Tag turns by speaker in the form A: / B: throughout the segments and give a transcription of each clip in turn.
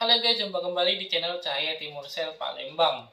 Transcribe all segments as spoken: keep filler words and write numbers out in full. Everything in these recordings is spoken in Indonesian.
A: Halo guys, jumpa kembali di channel Cahaya Timursel Palembang.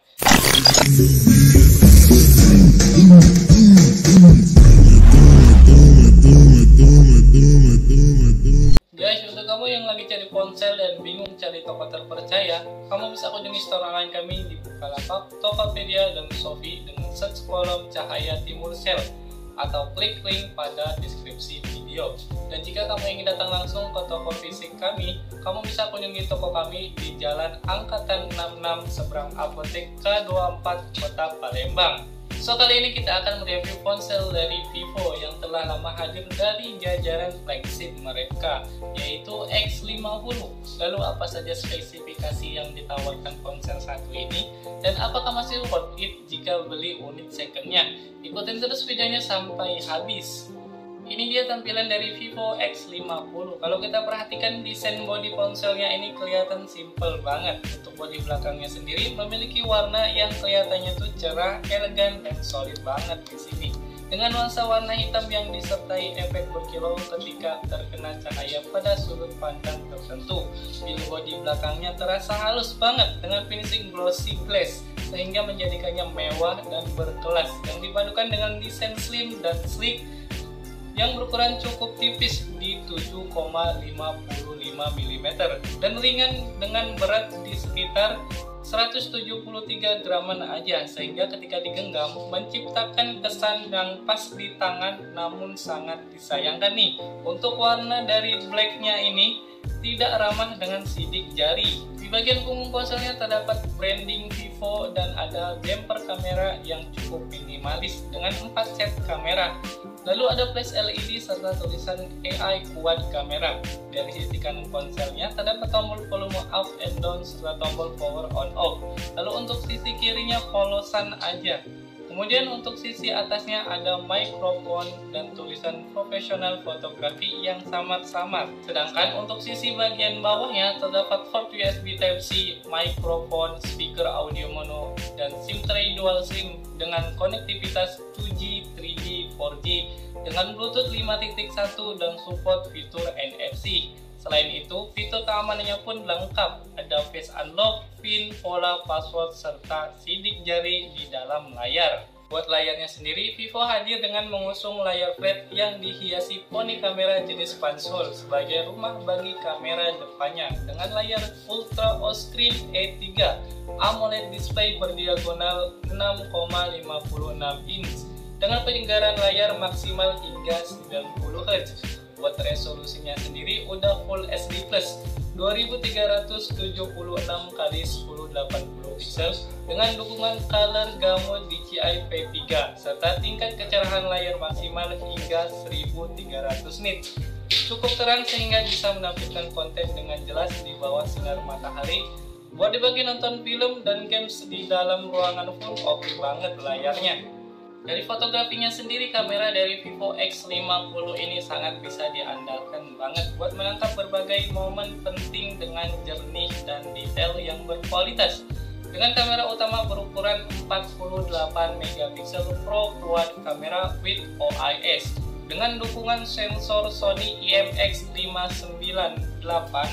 A: Guys, untuk kamu yang lagi cari ponsel dan bingung cari toko terpercaya, kamu bisa kunjungi store online kami di Bukalapak, Tokopedia, dan Shopee dengan search kolom Cahaya Timursel atau klik link pada deskripsi video. Dan jika kamu ingin datang langsung ke toko fisik kami, kamu bisa kunjungi toko kami di Jalan Angkatan enam puluh enam seberang Apotek K dua puluh empat Kota Palembang. So, kali ini kita akan mereview ponsel dari Vivo yang telah lama hadir dari jajaran flagship mereka, yaitu X lima puluh. Lalu apa saja spesifikasi yang ditawarkan ponsel satu ini, dan apakah masih worth it jika beli unit secondnya? Ikutin terus videonya sampai habis. Ini dia tampilan dari Vivo X lima puluh. Kalau kita perhatikan desain bodi ponselnya ini kelihatan simple banget. Untuk bodi belakangnya sendiri memiliki warna yang kelihatannya tuh cerah, elegan, dan solid banget di sini. Dengan nuansa warna hitam yang disertai efek berkilau ketika terkena cahaya pada sudut pandang tertentu. Bill bodi belakangnya terasa halus banget dengan finishing glossy glass, sehingga menjadikannya mewah dan berkelas, yang dipadukan dengan desain slim dan sleek yang berukuran cukup tipis di tujuh koma lima lima milimeter dan ringan dengan berat di sekitar seratus tujuh puluh tiga graman aja, sehingga ketika digenggam menciptakan kesan yang pas di tangan. Namun sangat disayangkan nih, untuk warna dari blacknya ini tidak ramah dengan sidik jari. Di bagian punggung ponselnya terdapat branding Vivo dan ada bumper kamera yang cukup minimalis dengan empat set kamera. Lalu ada flash L E D serta tulisan A I Quad Camera. Dari sisi kanan ponselnya terdapat tombol volume up and down serta tombol power on off. Lalu untuk sisi kirinya polosan aja. Kemudian untuk sisi atasnya ada mikrofon dan tulisan profesional fotografi yang samar-samar. Sedangkan untuk sisi bagian bawahnya terdapat port U S B Type-C, mikrofon, speaker audio mono, dan SIM tray dual SIM dengan konektivitas dua G, tiga G, empat G dengan Bluetooth lima titik satu dan support fitur N F C. Selain itu, fitur keamanannya pun lengkap. Ada face unlock, PIN, pola, password, serta sidik jari di dalam layar. Buat layarnya sendiri, Vivo hadir dengan mengusung layar flat yang dihiasi poni kamera jenis Pansul sebagai rumah bagi kamera depannya dengan layar Ultra O Screen E tiga AMOLED display berdiagonal enam koma lima enam inch dengan penyegaran layar maksimal hingga sembilan puluh hertz. Buat resolusinya sendiri udah Full H D plus dua ribu tiga ratus tujuh puluh enam kali seribu delapan puluh pixel dengan dukungan color gamut D C I P tiga serta tingkat kecerahan layar maksimal hingga seribu tiga ratus nit. Cukup terang sehingga bisa menampilkan konten dengan jelas di bawah sinar matahari. Buat dibagi nonton film dan games di dalam ruangan pun oke banget layarnya. Dari fotografinya sendiri, kamera dari Vivo X lima puluh ini sangat bisa diandalkan banget buat menangkap berbagai momen penting dengan jernih dan detail yang berkualitas. Dengan kamera utama berukuran empat puluh delapan megapiksel Pro Quad Camera with O I S dengan dukungan sensor Sony I M X lima sembilan delapan.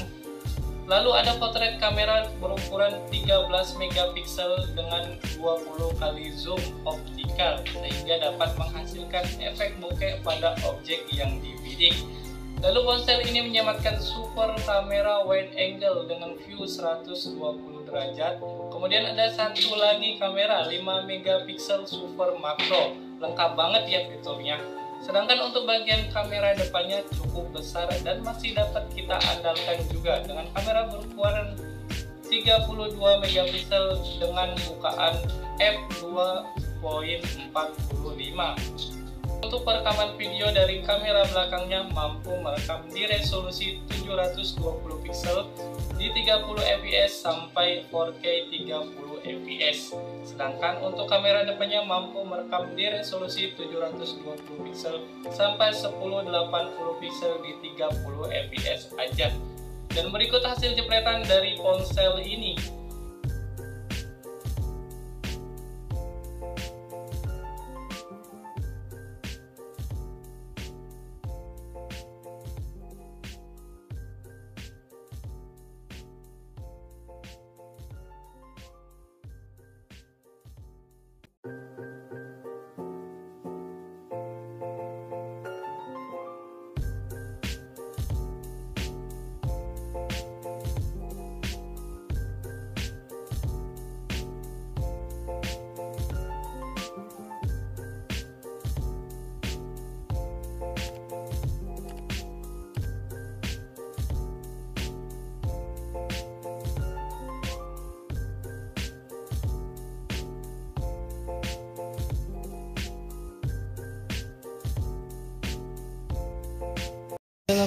A: Lalu ada potret kamera berukuran tiga belas megapiksel dengan dua puluh kali zoom optikal sehingga dapat menghasilkan efek bokeh pada objek yang dibidik. Lalu ponsel ini menyematkan super kamera wide angle dengan view seratus dua puluh derajat. Kemudian ada satu lagi kamera lima megapiksel super makro. Lengkap banget ya fiturnya. Sedangkan untuk bagian kamera depannya cukup besar dan masih dapat kita andalkan juga dengan kamera berukuran tiga puluh dua megapiksel dengan bukaan f dua koma empat lima. Untuk perekaman video dari kamera belakangnya mampu merekam di resolusi tujuh ratus dua puluh piksel di tiga puluh F P S sampai empat K tiga puluh F P S. Sedangkan untuk kamera depannya mampu merekam di resolusi tujuh ratus dua puluh piksel sampai seribu delapan puluh piksel di tiga puluh F P S aja. Dan berikut hasil jepretan dari ponsel ini.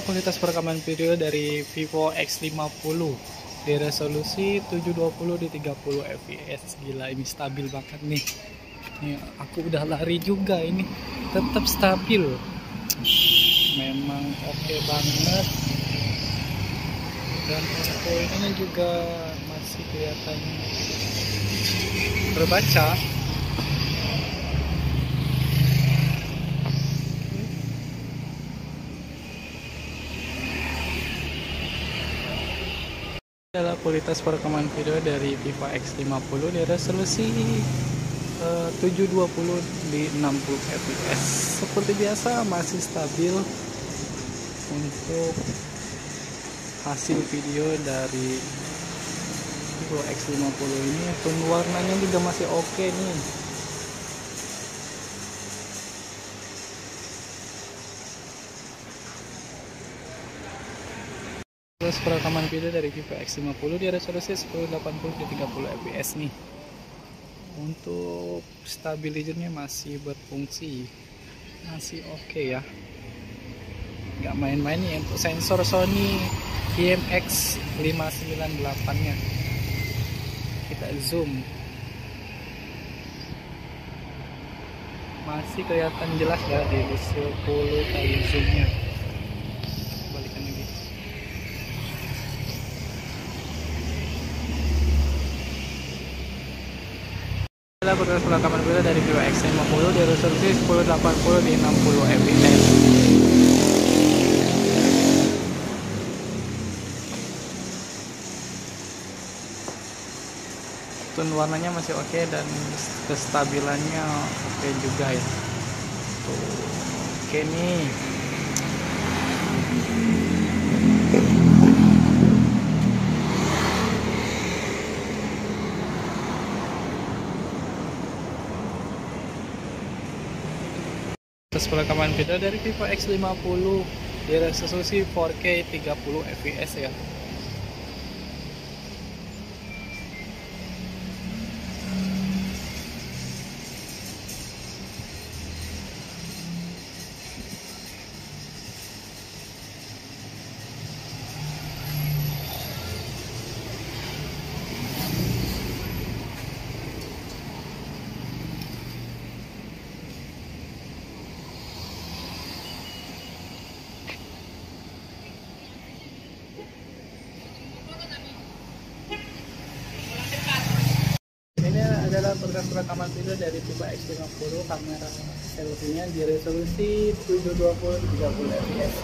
A: adalah kualitas perekaman video dari Vivo X lima puluh di resolusi tujuh dua puluh di tiga puluh F P S. Gila, ini stabil banget nih. Nih, aku udah lari juga, ini tetap stabil. Memang oke okay banget. Dan poin-poinnya juga masih kelihatan terbaca. Adalah kualitas perekaman video dari Vivo X lima puluh di resolusi uh, tujuh dua puluh di enam puluh F P S. Seperti biasa masih stabil untuk hasil video dari Vivo X lima puluh ini. Tone warnanya juga masih oke okay nih. Terus perekaman video dari Vivo X lima puluh di resolusi sepuluh delapan puluh di tiga puluh F P S nih. Untuk stabilizernya masih berfungsi, masih oke okay ya, nggak main-main nih. Untuk sensor Sony I M X lima sembilan delapan nya kita zoom, masih kelihatan jelas ya di sepuluh kali zoomnya. Adalah kualitas perekaman video dari Vivo X lima puluh di resolusi sepuluh delapan puluh di enam puluh F P S. Tone warnanya masih oke okay, dan kestabilannya oke okay juga ya. Tuh, oke okay nih. Terus perekaman video dari Vivo X lima puluh di resolusi empat K tiga puluh F P S ya. Adalah kualitas perekaman video dari Vivo X lima puluh, kamera selfie-nya di resolusi tujuh dua puluh tiga puluh F P S.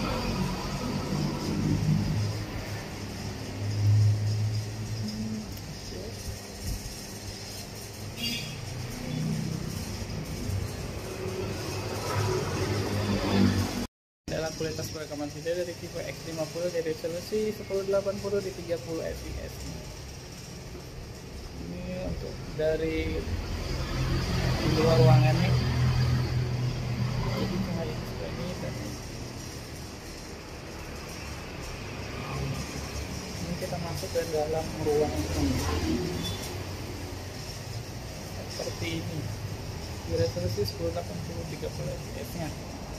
A: Adalah kualitas perekaman video dari Vivo X lima puluh di resolusi sepuluh delapan puluh di tiga puluh F P S. Untuk dari di luar ruangan nih, jadi cahaya seperti ini, dan ini kita masuk ke dalam ruangan ini seperti ini di resolusi sepuluh delapan puluh tiga puluh F P S nya.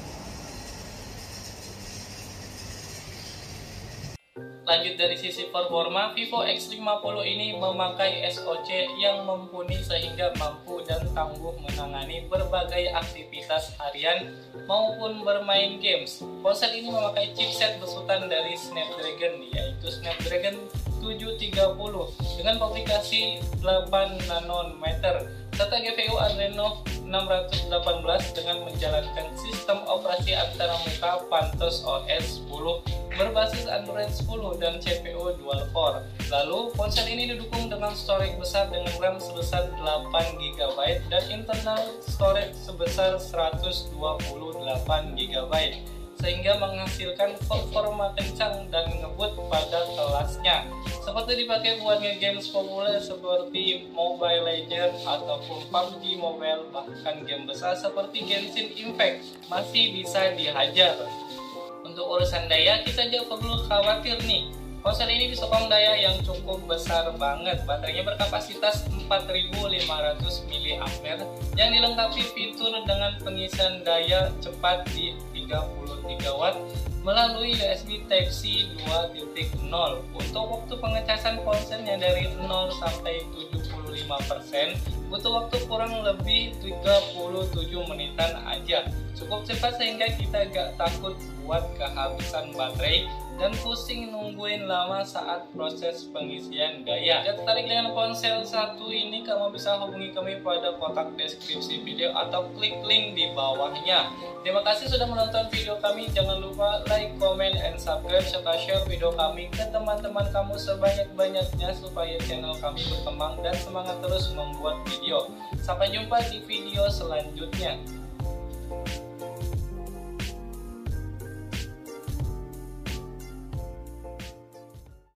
B: Lanjut dari sisi performa, Vivo X lima puluh ini memakai S O C yang mumpuni sehingga mampu dan tangguh menangani berbagai aktivitas harian maupun bermain games. Ponsel ini memakai chipset besutan dari Snapdragon, yaitu Snapdragon tujuh tiga puluh dengan publikasi delapan nanometer serta G P U Adreno enam ratus delapan belas dengan menjalankan sistem operasi antara muka Pantos O S sepuluh berbasis Android sepuluh dan C P U dual core. Lalu ponsel ini didukung dengan storage besar dengan RAM sebesar delapan giga byte dan internal storage sebesar seratus dua puluh delapan giga byte sehingga menghasilkan performa kencang dan ngebut pada kelasnya, seperti dipakai buat nge-games populer seperti Mobile Legends ataupun P U B G Mobile, bahkan game besar seperti Genshin Impact masih bisa dihajar. Untuk urusan daya kita jangan perlu khawatir nih. Ponsel ini disokong daya yang cukup besar banget. Baterainya berkapasitas empat ribu lima ratus miliampere ampere yang dilengkapi fitur dengan pengisian daya cepat di tiga puluh tiga watt
A: melalui U S B Type-C dua titik nol. Untuk waktu pengecasan ponselnya dari nol sampai tujuh puluh lima persen butuh waktu kurang lebih tiga puluh tujuh menitan aja. Cukup cepat sehingga kita gak takut buat kehabisan baterai dan pusing nungguin lama saat proses pengisian daya. Jika tertarik dengan ponsel satu ini, kamu bisa hubungi kami pada kotak deskripsi video atau klik link di bawahnya. Terima kasih sudah menonton video kami. Jangan lupa like, comment, and subscribe serta share video kami ke teman-teman kamu sebanyak-banyaknya supaya channel kami berkembang dan semangat terus membuat video. Sampai jumpa di video selanjutnya.